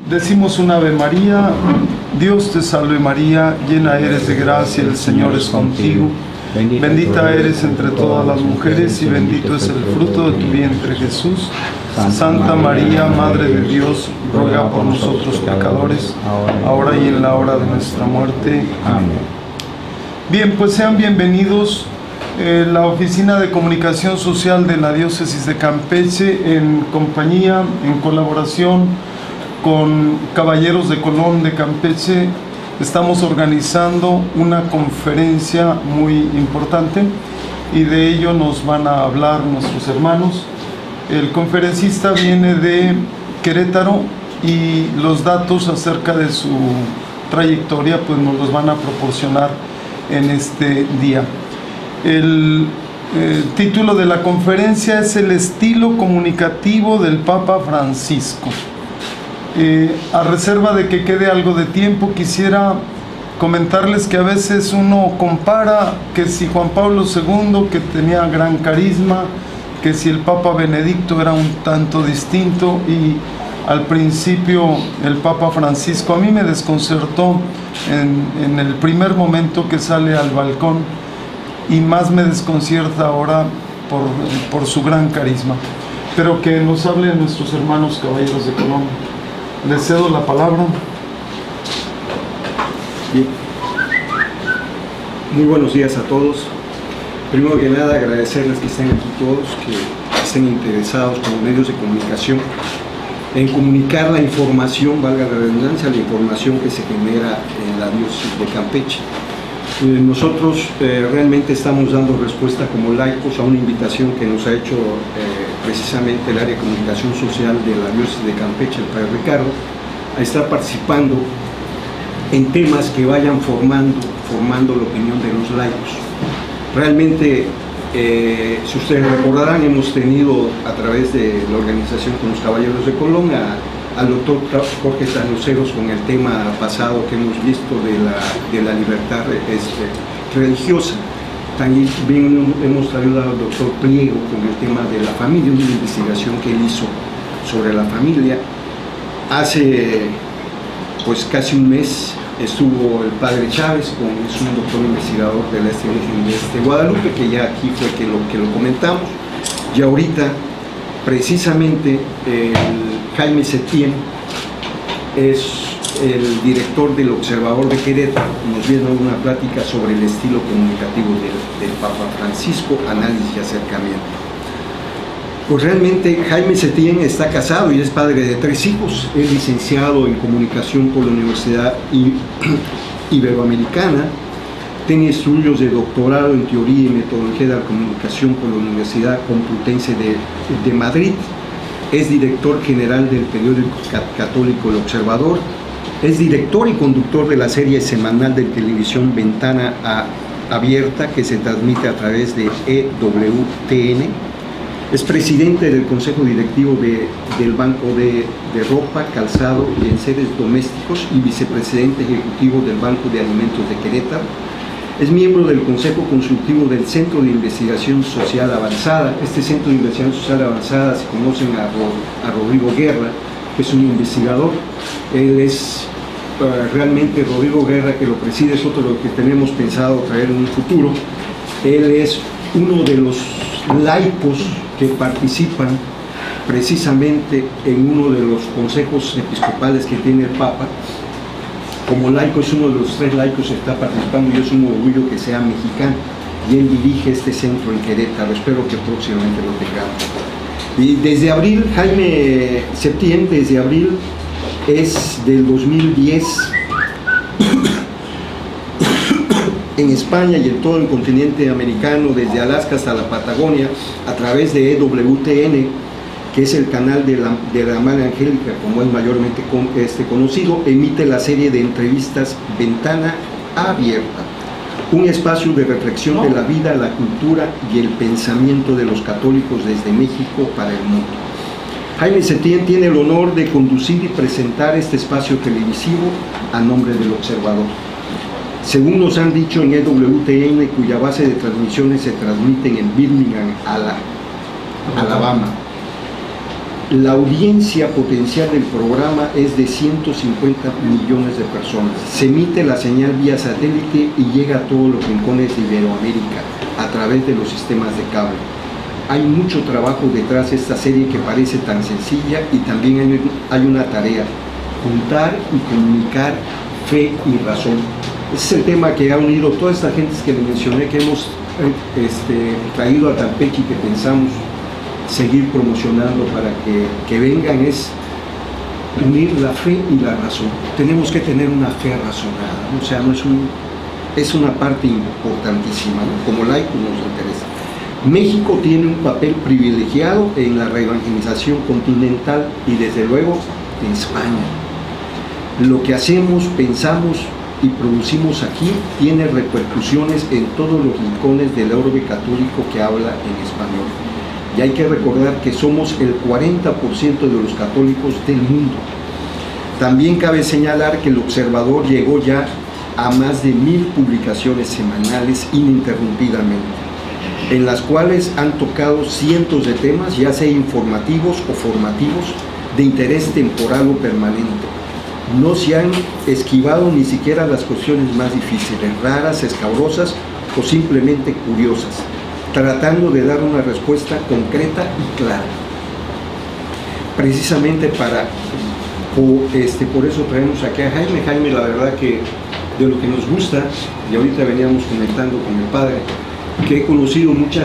Decimos un Ave María. Dios te salve María, llena eres de gracia, el Señor es contigo. Bendita eres entre todas las mujeres y bendito es el fruto de tu vientre Jesús. Santa María, Madre de Dios, ruega por nosotros pecadores, ahora y en la hora de nuestra muerte. Amén. Bien, pues sean bienvenidos. La Oficina de Comunicación Social de la Diócesis de Campeche, en compañía, en colaboración con Caballeros de Colón de Campeche, estamos organizando una conferencia muy importante y de ello nos van a hablar nuestros hermanos. El conferencista viene de Querétaro y los datos acerca de su trayectoria pues nos los van a proporcionar en este día. El título de la conferencia es El estilo comunicativo del Papa Francisco. A reserva de que quede algo de tiempo, quisiera comentarles que a veces uno compara que si Juan Pablo II, que tenía gran carisma, que si el Papa Benedicto era un tanto distinto, y al principio el Papa Francisco a mí me desconcertó en el primer momento que sale al balcón, y más me desconcierta ahora por su gran carisma. Pero que nos hablen nuestros hermanos Caballeros de Colón. Les cedo la palabra. Bien. Muy buenos días a todos. Primero que nada, agradecerles que estén aquí todos, que estén interesados como medios de comunicación en comunicar la información, valga la redundancia, la información que se genera en la diócesis de Campeche. Nosotros realmente estamos dando respuesta como laicos a una invitación que nos ha hecho precisamente el área de comunicación social de la diócesis de Campeche, el Padre Ricardo, a estar participando en temas que vayan formando la opinión de los laicos. Realmente, si ustedes recordarán, hemos tenido a través de la organización con los Caballeros de Colón al doctor Jorge Tanuceros con el tema pasado que hemos visto de la libertad religiosa. También hemos ayudado al doctor Pliego con el tema de la familia, una investigación que él hizo sobre la familia. Hace pues casi un mes estuvo el padre Chávez, es un doctor investigador de la Virgen de Guadalupe, que ya aquí fue que lo comentamos. Y ahorita precisamente Jaime Setién es el director del Observador de Querétaro, nos viene una plática sobre el estilo comunicativo del Papa Francisco, análisis y acercamiento. Pues realmente Jaime Setién está casado y es padre de 3 hijos, es licenciado en comunicación por la Universidad Iberoamericana, tiene estudios de doctorado en teoría y metodología de la comunicación por la Universidad Complutense de Madrid, es director general del periódico católico El Observador, es director y conductor de la serie semanal de televisión Ventana Abierta, que se transmite a través de EWTN, es presidente del Consejo Directivo del Banco de Ropa, Calzado y Enseres Domésticos y vicepresidente ejecutivo del Banco de Alimentos de Querétaro. Es miembro del Consejo Consultivo del Centro de Investigación Social Avanzada. Este Centro de Investigación Social Avanzada, se conocen a Rodrigo Guerra, que es un investigador. Él es realmente, Rodrigo Guerra, que lo preside, es otro de lo que tenemos pensado traer en un futuro. Él es uno de los laicos que participan precisamente en uno de los consejos episcopales que tiene el Papa. Como laico es uno de los 3 laicos que está participando y es un orgullo que sea mexicano, y él dirige este centro en Querétaro. Espero que próximamente lo tengamos. Y desde abril, Jaime Setién, desde abril es del 2010 en España y en todo el continente americano, desde Alaska hasta la Patagonia, a través de EWTN, que es el canal de la Madre Angélica, como es mayormente conocido, emite la serie de entrevistas Ventana Abierta, un espacio de reflexión de la vida, la cultura y el pensamiento de los católicos desde México para el mundo. Jaime Setién tiene el honor de conducir y presentar este espacio televisivo a nombre del Observador. Según nos han dicho en EWTN, cuya base de transmisiones se transmiten en Birmingham, Alabama. La audiencia potencial del programa es de 150 millones de personas. Se emite la señal vía satélite y llega a todos los rincones de Iberoamérica a través de los sistemas de cable. Hay mucho trabajo detrás de esta serie que parece tan sencilla, y también hay una tarea: juntar y comunicar fe y razón. Ese es el tema que ha unido todas estas gentes que le mencioné, que hemos traído a Campeche y que pensamos seguir promocionando para que vengan, es unir la fe y la razón. Tenemos que tener una fe razonada, ¿no? O sea, es una parte importantísima, ¿no? Como laicos nos interesa. México tiene un papel privilegiado en la reevangelización continental y desde luego en España. Lo que hacemos, pensamos y producimos aquí tiene repercusiones en todos los rincones del orbe católico que habla en español. Y hay que recordar que somos el 40% de los católicos del mundo. También cabe señalar que el Observador llegó ya a más de 1000 publicaciones semanales ininterrumpidamente, en las cuales han tocado cientos de temas, ya sea informativos o formativos, de interés temporal o permanente. No se han esquivado ni siquiera las cuestiones más difíciles, raras, escabrosas o simplemente curiosas, tratando de dar una respuesta concreta y clara. Precisamente por eso traemos aquí a Jaime. Jaime, la verdad que de lo que nos gusta, y ahorita veníamos comentando con el padre, que he conocido muchas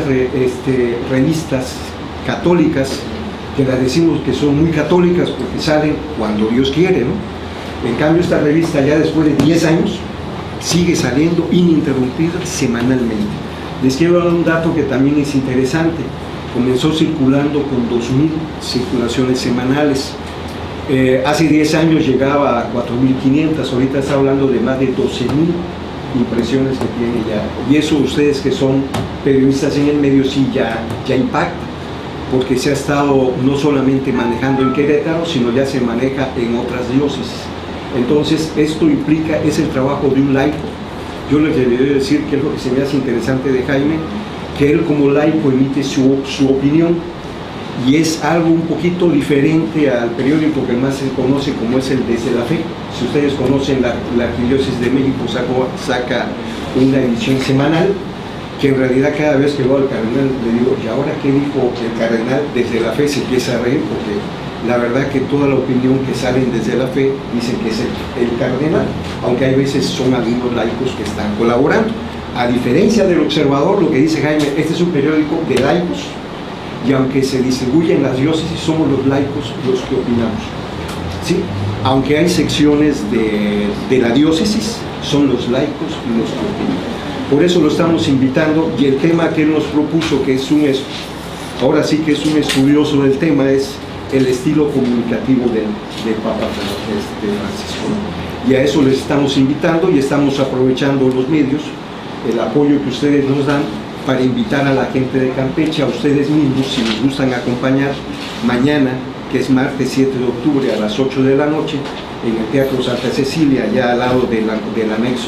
revistas católicas, que las decimos que son muy católicas porque salen cuando Dios quiere, ¿no? En cambio, esta revista ya después de 10 años sigue saliendo ininterrumpida semanalmente. Les quiero dar un dato que también es interesante. Comenzó circulando con 2000 circulaciones semanales. Hace 10 años llegaba a 4500, ahorita está hablando de más de 12.000 impresiones que tiene ya. Y eso ustedes que son periodistas en el medio sí ya impacta, porque se ha estado no solamente manejando en Querétaro, sino ya se maneja en otras diócesis. Entonces esto implica, es el trabajo de un laico. Yo les debería decir que es lo que se me hace interesante de Jaime, que él como laico emite su opinión, y es algo un poquito diferente al periódico que más se conoce, como es el Desde la Fe. Si ustedes conocen, la Arquidiócesis de México saca una edición semanal, que en realidad cada vez que veo al cardenal le digo, ¿y ahora qué dijo el cardenal? Desde la Fe se empieza a reír, porque la verdad que toda la opinión que salen desde la fe dicen que es el cardenal, aunque hay veces son algunos laicos que están colaborando. A diferencia del Observador, lo que dice Jaime, este es un periódico de laicos, y aunque se distribuye en las diócesis, somos los laicos los que opinamos, ¿sí? Aunque hay secciones de la diócesis, son los laicos los que opinan. Por eso lo estamos invitando, y el tema que él nos propuso, que ahora sí que es un estudioso del tema, es el estilo comunicativo del Papa Francisco, ¿no? Y a eso les estamos invitando, y estamos aprovechando los medios, el apoyo que ustedes nos dan, para invitar a la gente de Campeche, a ustedes mismos, si les gustan acompañar mañana, que es martes 7 de octubre a las 8 de la noche, en el Teatro Santa Cecilia, allá al lado del anexo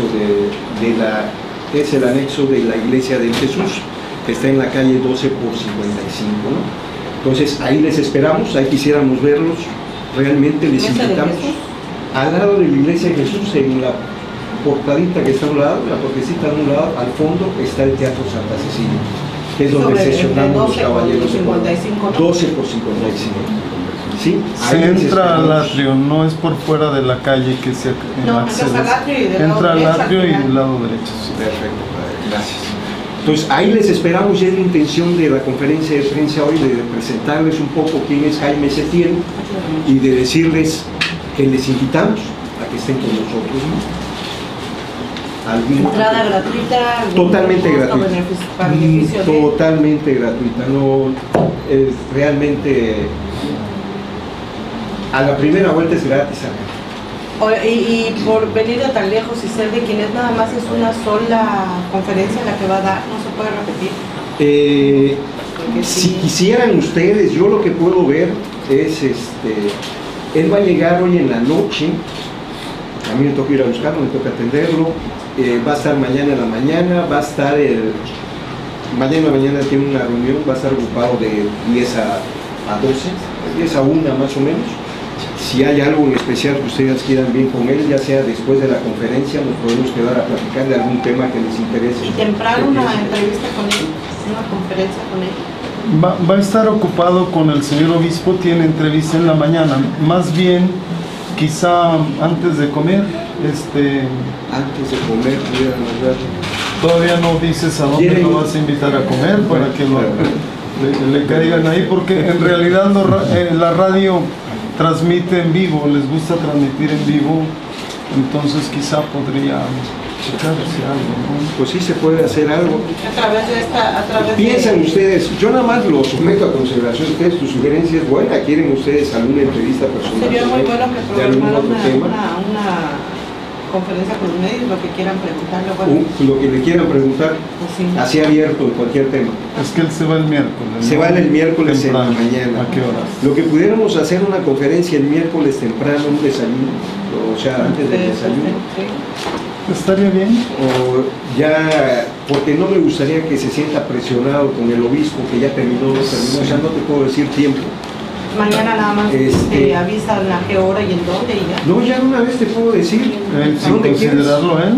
es el anexo de la Iglesia del Jesús, que está en la calle 12 por 55, ¿no? Entonces ahí les esperamos, ahí quisiéramos verlos, realmente les invitamos. Al lado de la Iglesia de Jesús, en la portadita que está a un lado, la puertecita a un lado, al fondo está el Teatro Santa Cecilia, que es donde sesionamos los caballeros de 12 por 55. ¿Sí? Se entra al atrio, no es por fuera de la calle que se accede. Entra al atrio y del lado derecho. Sí. Perfecto, gracias. Entonces ahí les esperamos, y es la intención de la conferencia de prensa hoy, de presentarles un poco quién es Jaime Setién y de decirles que les invitamos a que estén con nosotros, ¿no? ¿Entrada gratuita? Totalmente gratuita. Totalmente gratuita. No, es realmente, a la primera vuelta es gratis. Y por venir de tan lejos y ser de quienes nada más es una sola conferencia la que va a dar, ¿no se puede repetir? Si quisieran ustedes, yo lo que puedo ver es, él va a llegar hoy en la noche, a mí me toca ir a buscarlo, me toca atenderlo, va a estar mañana en la mañana, va a estar mañana en la mañana tiene una reunión, va a estar ocupado de 10 a a 12, de 10 a 1 más o menos. Si hay algo en especial que ustedes quieran bien con él, ya sea después de la conferencia, nos podemos quedar a platicar de algún tema que les interese. Y temprano una entrevista con él, una conferencia con él. Va a estar ocupado con el señor obispo, tiene entrevista en la mañana, más bien quizá antes de comer. Antes de comer, todavía no dices a dónde lo vas a invitar a comer para que le caigan ahí, porque en realidad la radio transmite en vivo, les gusta transmitir en vivo, entonces quizá podría checarse algo, ¿no? Pues sí se puede hacer algo. A través de esta, piensan ustedes, yo nada más lo someto a consideración. Ustedes, tu sugerencia es buena. ¿Quieren ustedes alguna entrevista personal? Sería muy bueno que programaran una conferencia con los medios, lo que quieran preguntarle. Bueno, lo que le quieran preguntar, pues sí, así abierto en cualquier tema. Es que él se va el miércoles. Se va el miércoles temprano. en la mañana. ¿A qué horas? Lo que pudiéramos hacer una conferencia el miércoles temprano, un desayuno, o sea, antes del desayuno. Sí. ¿Estaría bien? O ya, porque no me gustaría que se sienta presionado con el obispo que ya terminó, o sea, no te puedo decir tiempo. Mañana nada más te avisan a qué hora y en dónde y ya. No, ya una vez te puedo decir. Sin considerarlo él.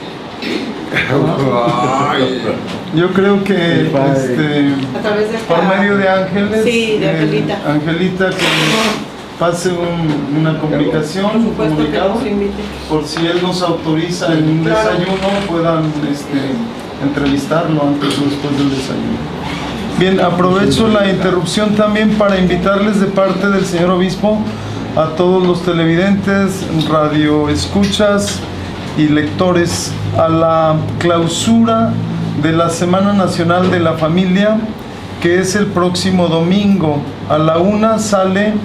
Yo creo que a través de esta, por medio de Ángeles, sí, de Angelita. Angelita, que pase una comunicación, un comunicado, por si él nos autoriza en un desayuno, puedan entrevistarlo antes o después del desayuno. Bien, aprovecho la interrupción también para invitarles de parte del señor obispo a todos los televidentes, radioescuchas y lectores a la clausura de la Semana Nacional de la Familia, que es el próximo domingo. A la 1 sale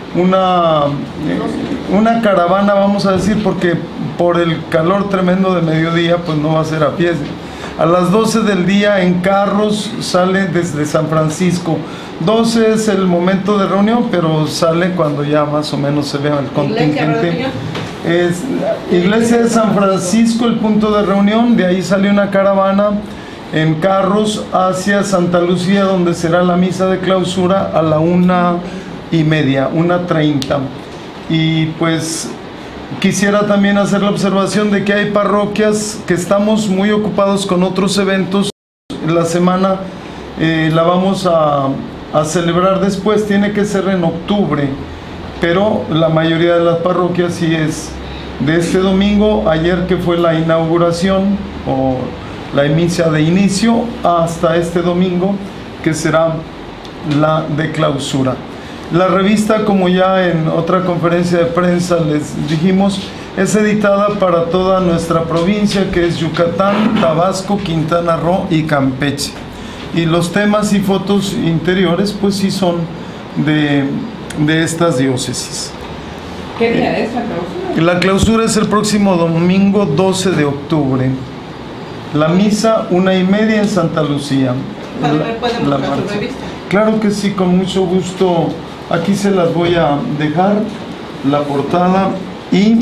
una caravana, vamos a decir, porque por el calor tremendo de mediodía pues no va a ser a pie. A las 12 del día en carros sale desde San Francisco. 12 es el momento de reunión, pero sale cuando ya más o menos se vea el contingente. Es Iglesia de San Francisco el punto de reunión. De ahí sale una caravana en carros hacia Santa Lucía, donde será la misa de clausura a la 1:30, 1:30. Y pues quisiera también hacer la observación de que hay parroquias que estamos muy ocupados con otros eventos. La semana la vamos a celebrar después, tiene que ser en octubre, pero la mayoría de las parroquias sí es de este domingo, ayer que fue la inauguración o la misa de inicio, hasta este domingo que será la de clausura. La revista, como ya en otra conferencia de prensa les dijimos, es editada para toda nuestra provincia, que es Yucatán, Tabasco, Quintana Roo y Campeche. Y los temas y fotos interiores pues sí son de estas diócesis. ¿Qué día es la clausura? La clausura es el próximo domingo 12 de octubre. La misa 1:30 en Santa Lucía. ¿Pueden buscar su revista? Claro que sí, con mucho gusto. Aquí se las voy a dejar, la portada. Y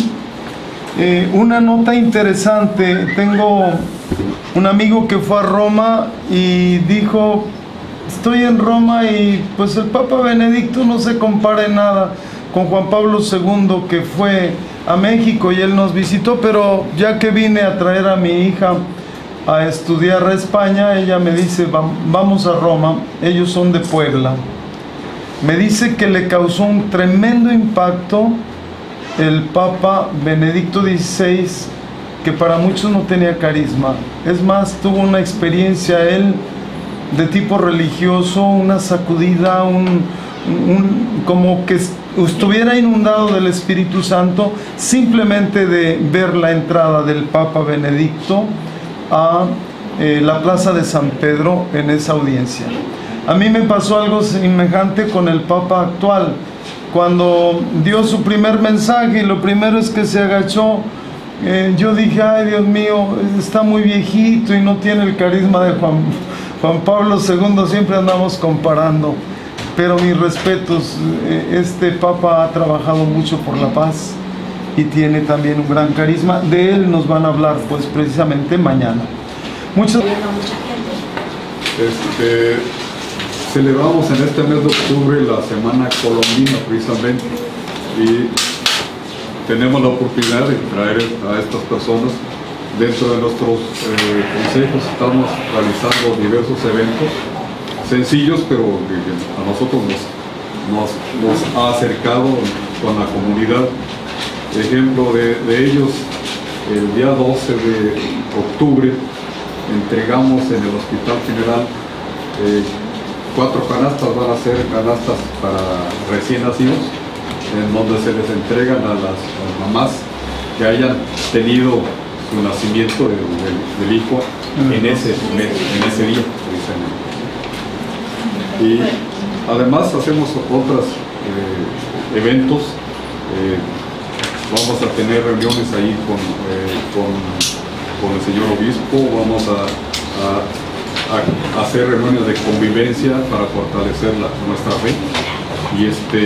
una nota interesante. Tengo un amigo que fue a Roma y dijo: estoy en Roma y pues el Papa Benedicto no se compara en nada con Juan Pablo II, que fue a México y él nos visitó, pero ya que vine a traer a mi hija a estudiar a España, ella me dice: vamos a Roma. Ellos son de Puebla. Me dice que le causó un tremendo impacto el Papa Benedicto XVI, que para muchos no tenía carisma. Es más, tuvo una experiencia él de tipo religioso, una sacudida, como que estuviera inundado del Espíritu Santo, simplemente de ver la entrada del Papa Benedicto a la plaza de San Pedro en esa audiencia. A mí me pasó algo semejante con el Papa actual. Cuando dio su primer mensaje y lo primero es que se agachó, yo dije: ay, Dios mío, está muy viejito y no tiene el carisma de Juan Pablo II. Siempre andamos comparando, pero mis respetos. Este Papa ha trabajado mucho por la paz y tiene también un gran carisma. De él nos van a hablar pues precisamente mañana. Celebramos en este mes de octubre la Semana Colombina precisamente, y tenemos la oportunidad de traer a estas personas. Dentro de nuestros consejos estamos realizando diversos eventos sencillos, pero que a nosotros nos ha acercado con la comunidad. Ejemplo de ellos, el día 12 de octubre entregamos en el Hospital General 4 canastas, van a ser canastas para recién nacidos, en donde se les entregan a las mamás que hayan tenido su nacimiento del hijo en ese día, precisamente. Y además hacemos otros eventos. Vamos a tener reuniones ahí con el señor obispo, vamos a hacer reuniones de convivencia para fortalecer nuestra fe, y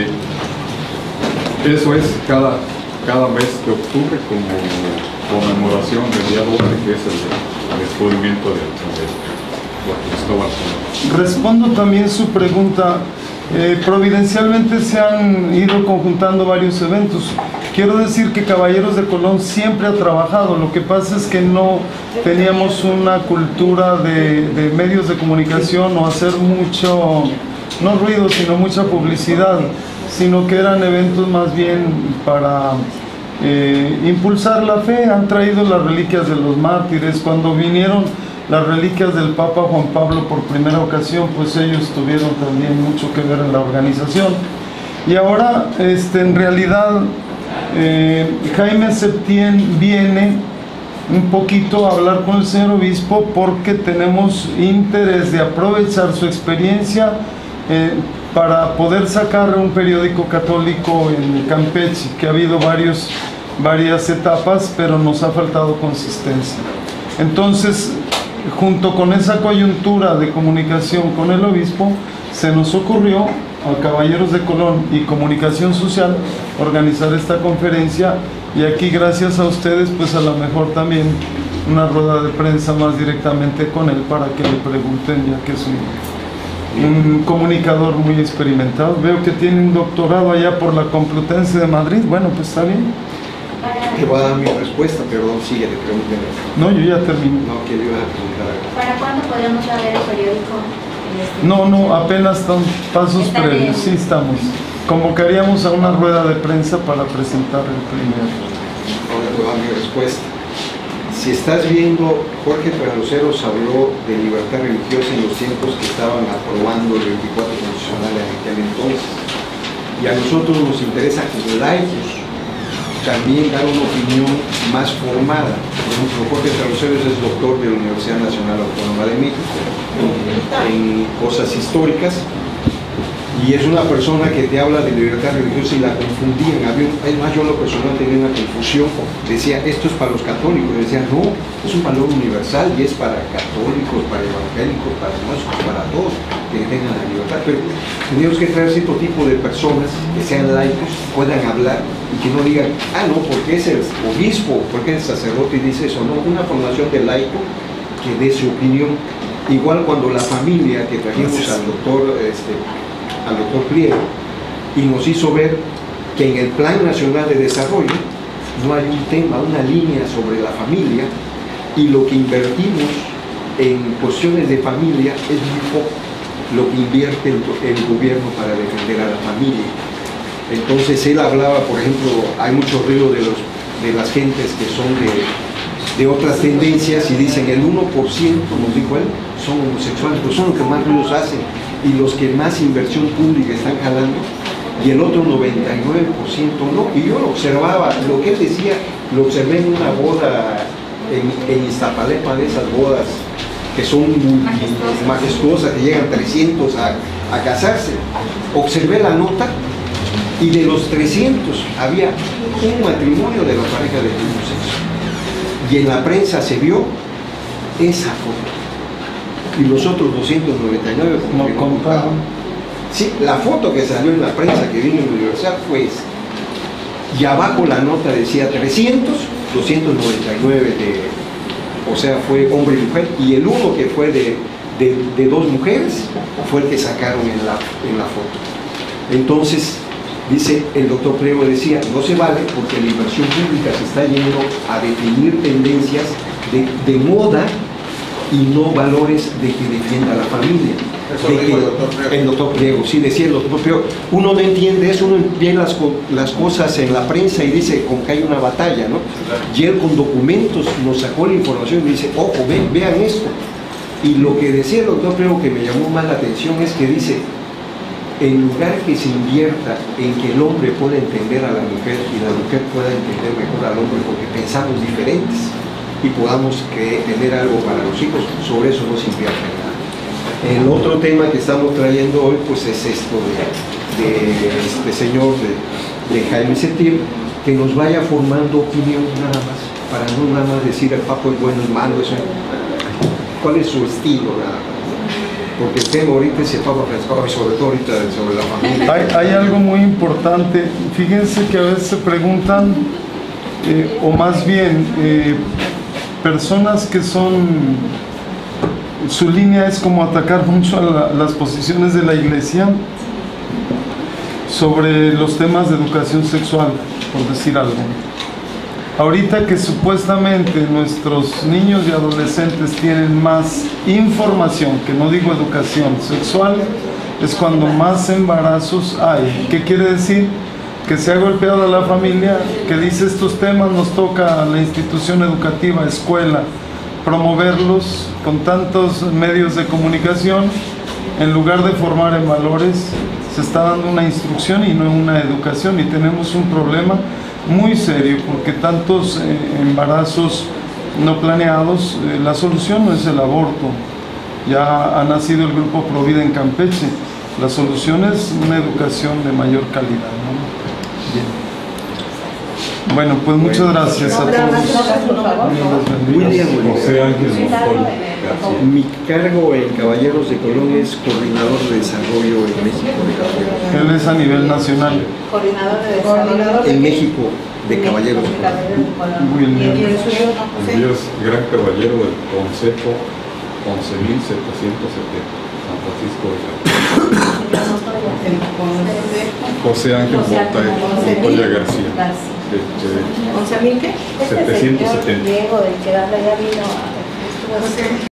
eso es cada mes de octubre como conmemoración del día 12, que es el descubrimiento de Cristóbal Colón. Respondo también su pregunta. Providencialmente se han ido conjuntando varios eventos. Quiero decir que Caballeros de Colón siempre ha trabajado. Lo que pasa es que no teníamos una cultura de medios de comunicación o hacer mucho, no ruido, sino mucha publicidad, sino que eran eventos más bien para impulsar la fe. Han traído las reliquias de los mártires. Cuando vinieron las reliquias del Papa Juan Pablo por primera ocasión, pues ellos tuvieron también mucho que ver en la organización. Y ahora, en realidad, Jaime Septién viene un poquito a hablar con el señor obispo porque tenemos interés de aprovechar su experiencia para poder sacar un periódico católico en Campeche, que ha habido varias etapas, pero nos ha faltado consistencia. Entonces, junto con esa coyuntura de comunicación con el obispo, se nos ocurrió a Caballeros de Colón y Comunicación Social organizar esta conferencia, y aquí, gracias a ustedes, pues a lo mejor también una rueda de prensa más directamente con él para que le pregunten, ya que es un comunicador muy experimentado. Veo que tiene un doctorado allá por la Complutense de Madrid. Bueno, pues está bien. Te voy a dar mi respuesta, perdón, sigue, le pregunten. No, yo ya terminé. No, que le iba a preguntar algo. ¿Para cuándo podemos ver el periódico? No, apenas están pasos previos, sí estamos. Convocaríamos a una rueda de prensa para presentar el primero. Ahora te voy a dar mi respuesta. Si estás viendo, Jorge Peraluceros habló de libertad religiosa en los tiempos que estaban aprobando el 24 constitucional en aquel entonces. Y a nosotros nos interesa como laicos también dar una opinión más formada. Por ejemplo, Jorge Peraluceros es doctor de la Universidad Nacional Autónoma de México en cosas históricas, y es una persona que te habla de libertad religiosa y la confundían. Es más, yo en lo personal tenía una confusión, decía esto es para los católicos, y decía no, es un valor universal y es para católicos, para evangélicos, para músicos, para todos que tengan la libertad. Pero tenemos que traer cierto tipo de personas que sean laicos, puedan hablar y que no digan, no, porque es el obispo, porque es el sacerdote y dice eso. No, una formación de laico que dé su opinión. Igual cuando la familia que trajimos al doctor Pliego, y nos hizo ver que en el Plan Nacional de Desarrollo no hay un tema, una línea sobre la familia, y lo que invertimos en cuestiones de familia es muy poco lo que invierte el gobierno para defender a la familia. Entonces él hablaba, por ejemplo, hay mucho ruido de las gentes que son de otras tendencias, y dicen el 1%, nos dijo él, son homosexuales, pues son los que más ruidos hacen y los que más inversión pública están jalando, y el otro 99% no. Y yo lo observaba, lo que él decía, lo observé en una boda en Iztapalapa, de esas bodas que son majestuosas, que llegan 300 a casarse. Observé la nota, y de los 300 había un matrimonio de la pareja del mismo sexo, y en la prensa se vio esa foto, y los otros 299 como no compraron. Sí, la foto que salió en la prensa que vino en la universidad fue esa, y abajo la nota decía 300, 299 o sea, fue hombre y mujer, y el uno que fue de de dos mujeres fue el que sacaron en la foto. Entonces, dice el doctor Priego, decía, no se vale porque la inversión pública se está yendo a definir tendencias de moda y no valores de que defienda a la familia. Eso lo dijo el doctor Priego. El doctor Priego, sí, decía el doctor Priego. Uno no entiende eso, uno ve las cosas en la prensa y dice como que hay una batalla, ¿no? Y él con documentos nos sacó la información y dice, ojo, vean esto. Y lo que decía el doctor Priego que me llamó más la atención es que dice, en lugar que se invierta en que el hombre pueda entender a la mujer y la mujer pueda entender mejor al hombre porque pensamos diferentes y podamos tener algo para los hijos, sobre eso no se invierte nada. El otro tema que estamos trayendo hoy pues es esto de este señor de Jaime Cetil, que nos vaya formando opinión nada más, para no nada más decir el papo es bueno, es malo, eso. ¿Cuál es su estilo nada más? Porque el tema ahorita es el Papa Francisco y sobre todo ahorita sobre la familia. Hay algo muy importante. Fíjense que a veces se preguntan, o más bien, personas que son, su línea es como atacar mucho a las posiciones de la Iglesia sobre los temas de educación sexual, por decir algo. Ahorita que supuestamente nuestros niños y adolescentes tienen más información, que no digo educación sexual, es cuando más embarazos hay. ¿Qué quiere decir? Que se ha golpeado a la familia, que dice estos temas nos toca a la institución educativa, escuela, promoverlos con tantos medios de comunicación, en lugar de formar en valores, se está dando una instrucción y no una educación, y tenemos un problema muy serio porque tantos embarazos no planeados. La solución no es el aborto, ya ha nacido el grupo Provida en Campeche, la solución es una educación de mayor calidad, ¿no? Bien. Bueno, pues muchas gracias a todos. William José Ángel Montoya. Mi cargo en Caballeros de Colón es coordinador de desarrollo en México de Caballeros. Él es a nivel nacional. Coordinador de desarrollo. En México de Caballeros de Colón. William. Y el suyo, Yo es gran caballero del Consejo 11.770, San Francisco de Caballeros. José Ángel Montoya García. ¿11.000 qué? 770. Diego, del que habla, ya vino a...